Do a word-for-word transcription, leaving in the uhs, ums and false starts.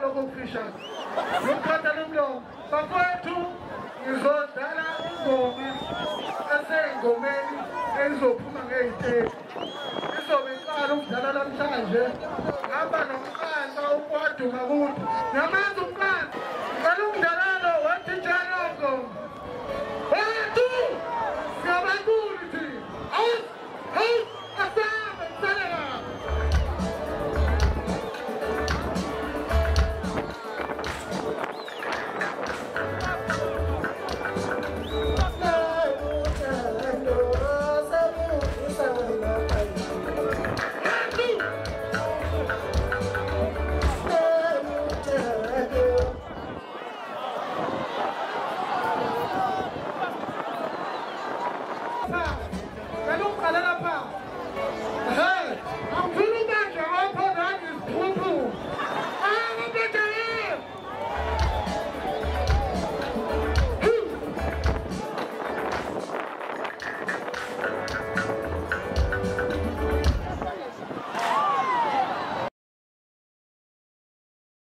lokho okufishane lokukhatha lomlomo bafowethu ngizodala ingoma eseyingomeni ezizophuma ngey'teki izobe iqala ukudlala namhlanje ngaba nomqansa ukwaduma kuthi namenza